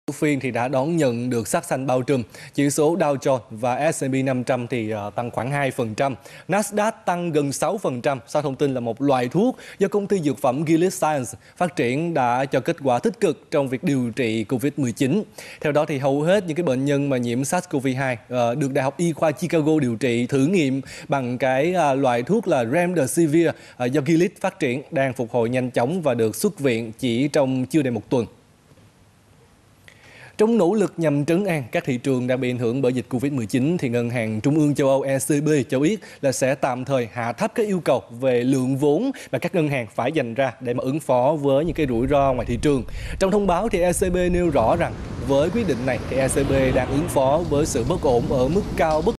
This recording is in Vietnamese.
Phiên thì đã đón nhận được sắc xanh bao trùm. Chỉ số Dow Jones và S&P 500 thì tăng khoảng 2%. Nasdaq tăng gần 6% sau thông tin là một loại thuốc do công ty dược phẩm Gilead Sciences phát triển đã cho kết quả tích cực trong việc điều trị Covid-19. Theo đó thì hầu hết những cái bệnh nhân mà nhiễm SARS-CoV-2 được Đại học Y khoa Chicago điều trị thử nghiệm bằng cái loại thuốc là Remdesivir do Gilead phát triển đang phục hồi nhanh chóng và được xuất viện chỉ trong chưa đầy một tuần. Trong nỗ lực nhằm trấn an các thị trường đang bị ảnh hưởng bởi dịch Covid-19, thì Ngân hàng Trung ương châu Âu ECB cho biết là sẽ tạm thời hạ thấp các yêu cầu về lượng vốn mà các ngân hàng phải dành ra để mà ứng phó với những cái rủi ro ngoài thị trường. Trong thông báo thì ECB nêu rõ rằng với quyết định này thì ECB đang ứng phó với sự bất ổn ở mức cao bất